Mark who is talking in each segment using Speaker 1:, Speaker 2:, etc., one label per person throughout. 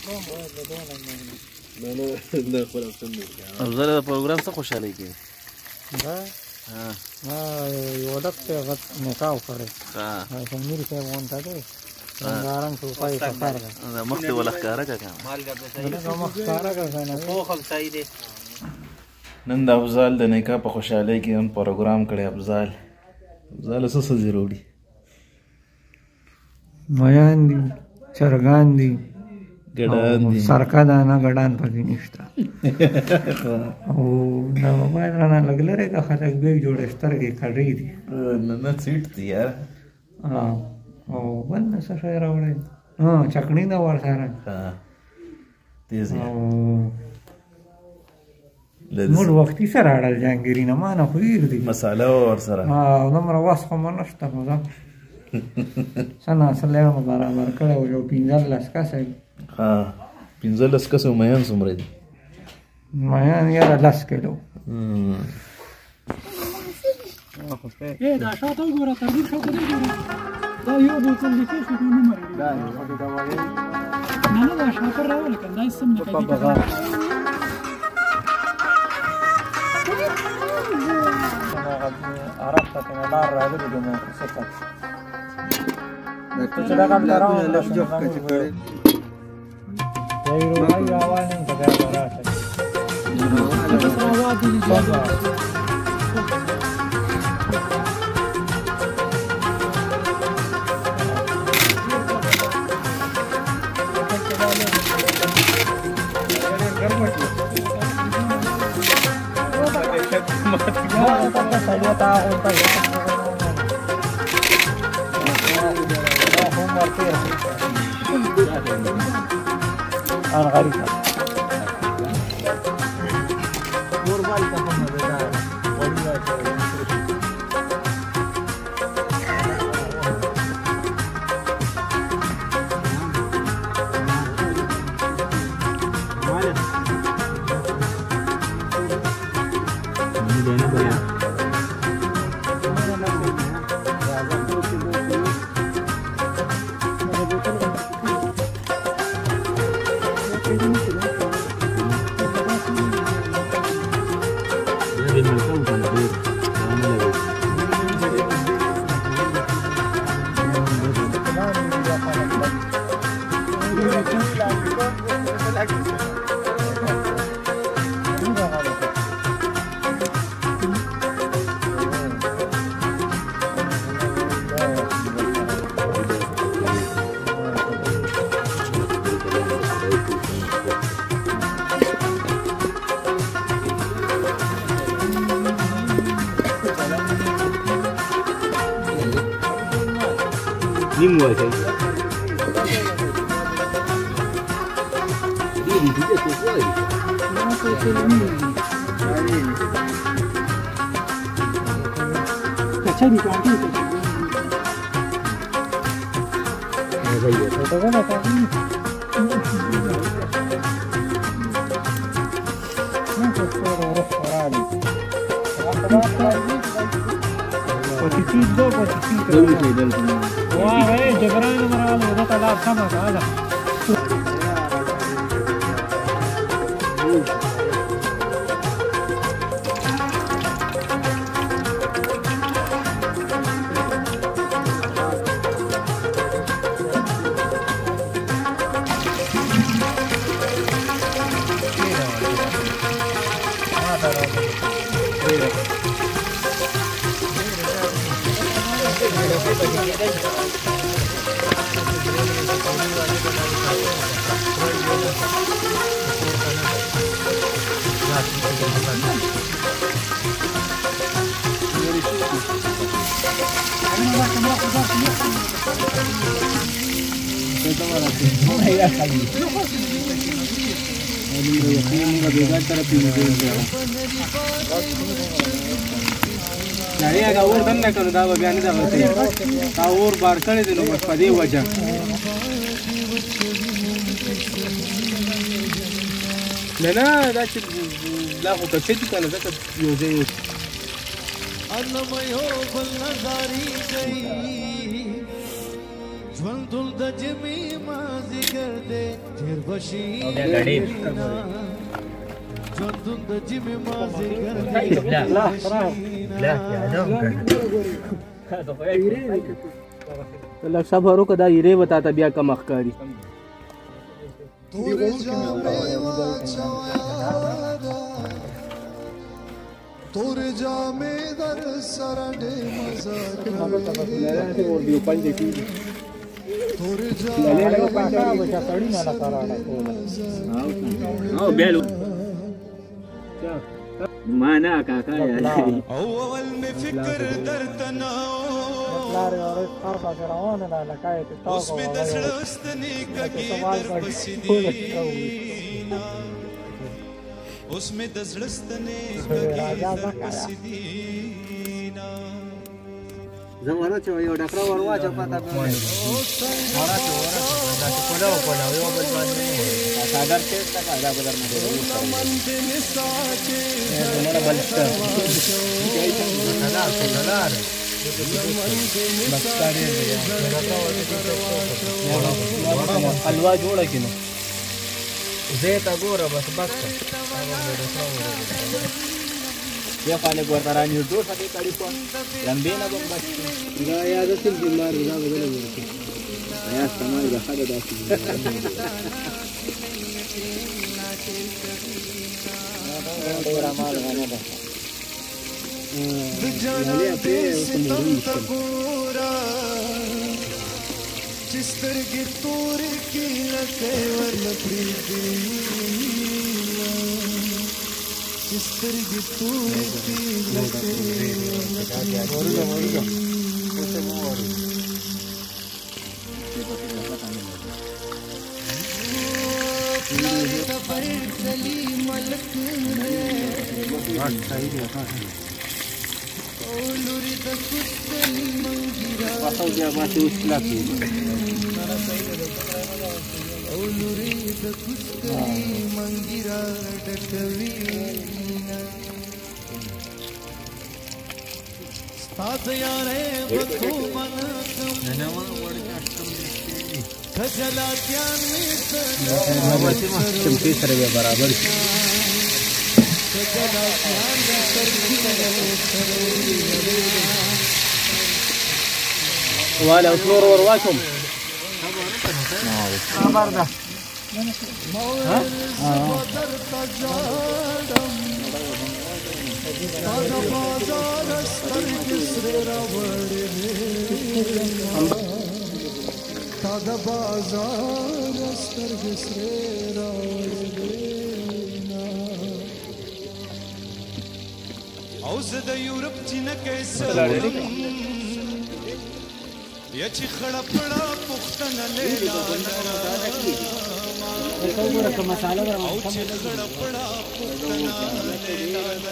Speaker 1: افضل دا پروګرام څه خوشحالي کوي
Speaker 2: دا یو ډک غټ نکاح وکړی میر صاحب غونډه دی رنګارنګ ټوپۍ سفر ده
Speaker 1: دا مخ ته ولا ښکاره کا
Speaker 2: مخ ښکاره کا
Speaker 1: نن د افضل د نکاح په خوشحالۍ کې هم پروګرام کړی افضل څه څه ضروري
Speaker 2: میان دي چرګان دي
Speaker 1: ګډان دي
Speaker 2: سرکه دانه ګډان پکې نشته او دا موبایل رانه لږ لرې که خلک بیا جوړې سترګې کډې دي
Speaker 1: نه سیټ دی یار
Speaker 2: او بل نه څه شی راوړی چکني ده ورسره
Speaker 1: تیز
Speaker 2: موږ وختي سره اړل جهانګیري نه ما نه خو هېر دي
Speaker 1: مساله ورسره
Speaker 2: دومره وس خو مو نشته خو ده څه ناسلی مو برابر کړی و یو 15 کسه
Speaker 1: 15 کسه میان څومره دي
Speaker 2: میان یاره 10 کیلو
Speaker 3: دا شاته وګوره تربور شاته وګوره دا یو بوتل لیکي خو نه مري دا یو دا وایي نه دا شاته راول کنه دا سم نه کوي
Speaker 2: عرب ته لار راغلی دی نو څه کوي ته چې دا کوم راو له جوخ کچې کړي یې روای راوانه ته دا راځي
Speaker 3: دا راو دي
Speaker 4: Ni mua chứ? Đi thì chúng ta cũng vậy. Nó có cái lắm rồi.
Speaker 3: Cả chơi đi toàn đi.
Speaker 4: Bây giờ
Speaker 2: tôi có là con Wah, Jebran merawat udah talab sama kalah. نړۍ هغه اور دننه کړو دا به بیا نه دغلته دا اور بار کړی دی نو بس په دې وجه نه نه دا چې دا خو کچې دي که نه ځکه یو ځای
Speaker 5: ژوندون د جمی مازیګر دی ډېر بشینا ژوندون د جمی مازیګر دی
Speaker 6: لږ صبر وکړه دا یری به تا ته بیا کم ښکاري
Speaker 5: تورې جامې تورې جامې در سره ډېر مزه کوي تورې
Speaker 6: جامې معنا کاکا
Speaker 5: او اول می فکر درته نه اوس می د زړه ستنې کږې درپسې دي اوس می د زړه ستنې کږې درپسې دي
Speaker 6: زموږ چې یو ډاکټر ورواچو پتا به सागर से तक आधा बदर में दे हमारा बलिष्ठ हलवा जोड़ा कि ना जेता गोरा बस बस ये पाले गोरतारानी दो साथी कड़ी को लंबे ना बस या याद से बीमार ना बदल या समाज रखा दे दासी
Speaker 5: चिस्तरगी तोर की लके वरन प्रीति चिस्तरगी तोर की लके
Speaker 6: pasal dia masih lagi चमकी सर्वे बराबर ولا فلور ورواكم خبر ده ها
Speaker 5: ताजा बाजार अस्तर बिसरेरा औसद यूरोप चीन कैसे या چې خړه پړه پختنه لیلا
Speaker 6: وګوره کوم مساله ورته
Speaker 5: او چې خړه پړه پختنه لیلا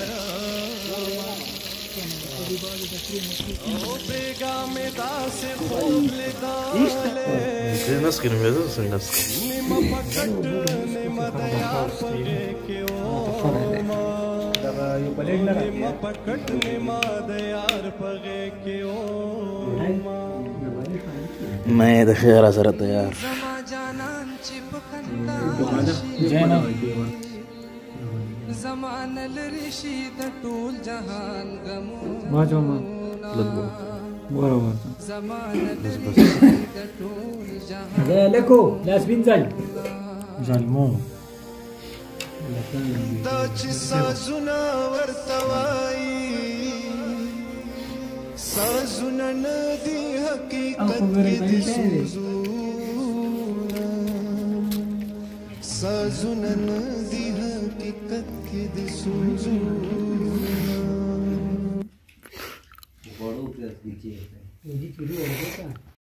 Speaker 5: او بیگا مې داسې خوب لیدلې
Speaker 1: ناس کې نو څنګه
Speaker 5: نیمه پکټ نیمه د یار پغې کې او نیمه پکټ نیمه د یار پغې کې او
Speaker 1: मैं د خیر سره تیار
Speaker 5: زمان لري شي د ټول جهان غمو
Speaker 2: باجو ما برابر
Speaker 5: زمان لري د ټول جهان
Speaker 3: ده لکو لاس بینځل
Speaker 2: ظلمو
Speaker 5: دا چې سازونه ورته وایي سازونه نه دي حقیقت کې دي سازونه نه دي حقیقت کې دي سوزونه